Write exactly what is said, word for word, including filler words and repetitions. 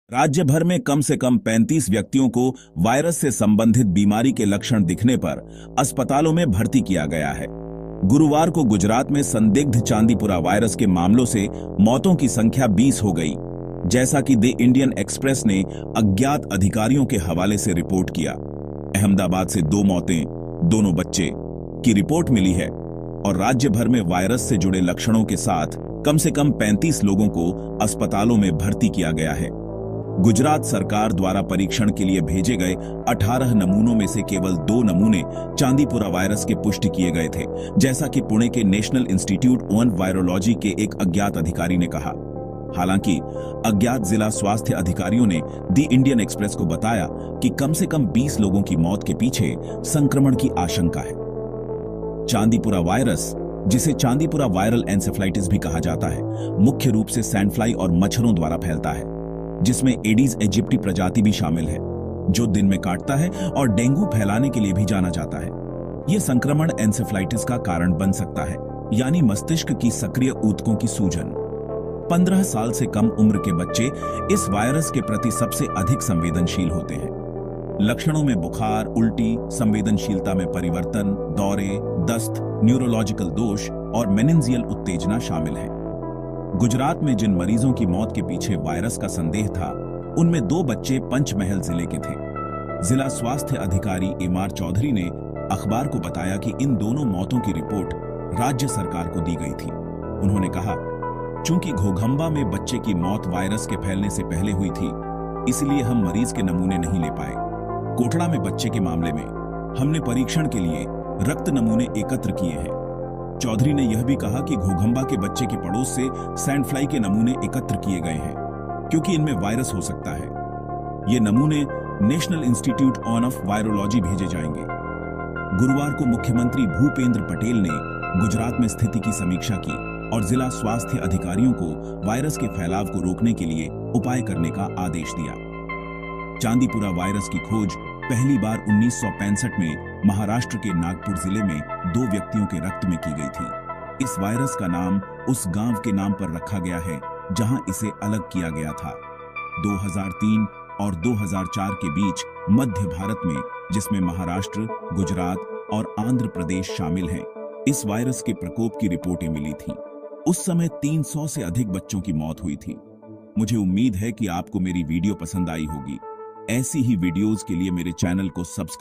राज्य भर में कम से कम पैंतीस व्यक्तियों को वायरस से संबंधित बीमारी के लक्षण दिखने पर अस्पतालों में भर्ती किया गया है। गुरुवार को गुजरात में संदिग्ध चांदीपुरा वायरस के मामलों से मौतों की संख्या बीस हो गई, जैसा कि द इंडियन एक्सप्रेस ने अज्ञात अधिकारियों के हवाले से रिपोर्ट किया। अहमदाबाद से दो मौतें, दोनों बच्चे, की रिपोर्ट मिली है और राज्य भर में वायरस से जुड़े लक्षणों के साथ कम से कम पैंतीस लोगों को अस्पतालों में भर्ती किया गया है। गुजरात सरकार द्वारा परीक्षण के लिए भेजे गए अठारह नमूनों में से केवल दो नमूने चांदीपुरा वायरस के पुष्टि किए गए थे, जैसा कि पुणे के नेशनल इंस्टीट्यूट ऑन वायरोलॉजी के एक अज्ञात अधिकारी ने कहा। हालांकि अज्ञात जिला स्वास्थ्य अधिकारियों ने द इंडियन एक्सप्रेस को बताया कि कम से कम बीस लोगों की मौत के पीछे संक्रमण की आशंका है। चांदीपुरा वायरस, जिसे चांदीपुरा वायरल एन्सेफलाइटिस भी कहा जाता है, मुख्य रूप से सैंडफ्लाई और मच्छरों द्वारा फैलता है, जिसमें एडीज इजिप्टी प्रजाति भी शामिल है, जो दिन में काटता है और डेंगू फैलाने के लिए भी जाना जाता है। यह संक्रमण एन्सेफलाइटिस का कारण बन सकता है, यानी मस्तिष्क की सक्रिय ऊतकों की सूजन। पंद्रह साल से कम उम्र के बच्चे इस वायरस के प्रति सबसे अधिक संवेदनशील होते हैं। लक्षणों में बुखार, उल्टी, संवेदनशीलता में परिवर्तन, दौरे, दस्त, न्यूरोलॉजिकल दोष और मेनिंजियल उत्तेजना शामिल है। गुजरात में जिन मरीजों की मौत के पीछे वायरस का संदेह था, उनमें दो बच्चे पंचमहल जिले के थे। जिला स्वास्थ्य अधिकारी एम आर चौधरी ने अखबार को बताया कि इन दोनों मौतों की रिपोर्ट राज्य सरकार को दी गई थी। उन्होंने कहा, चूंकि घोघंबा में बच्चे की मौत वायरस के फैलने से पहले हुई थी, इसलिए हम मरीज के नमूने नहीं ले पाए। कोटड़ा में बच्चे के मामले में हमने परीक्षण के लिए रक्त नमूने एकत्र किए हैं। चौधरी ने यह भी कहा कि घोघंबा के बच्चे के पड़ोस से सैंडफ्लाई के नमूने एकत्र किए गए हैं, क्योंकि इनमें वायरस हो सकता है। ये नमूने national institute on of virology भेजे जाएंगे। गुरुवार को मुख्यमंत्री भूपेंद्र पटेल ने गुजरात में स्थिति की समीक्षा की और जिला स्वास्थ्य अधिकारियों को वायरस के फैलाव को रोकने के लिए उपाय करने का आदेश दिया। चांदीपुरा वायरस की खोज पहली बार उन्नीस सौ पैंसठ में महाराष्ट्र के नागपुर जिले में दो व्यक्तियों के रक्त में की गई थी। इस वायरस का नाम उस गांव के नाम पर रखा गया है जहां इसे अलग किया गया था। दो हज़ार तीन और दो हज़ार चार के बीच मध्य भारत में, जिसमें महाराष्ट्र, गुजरात और आंध्र प्रदेश शामिल हैं, इस वायरस के प्रकोप की रिपोर्टें मिली थीं। उस समय तीन सौ से अधिक बच्चों की मौत हुई थी। मुझे उम्मीद है कि आपको मेरी वीडियो पसंद आई होगी। ऐसी ही वीडियोस के लिए मेरे चैनल को सब्सक्राइब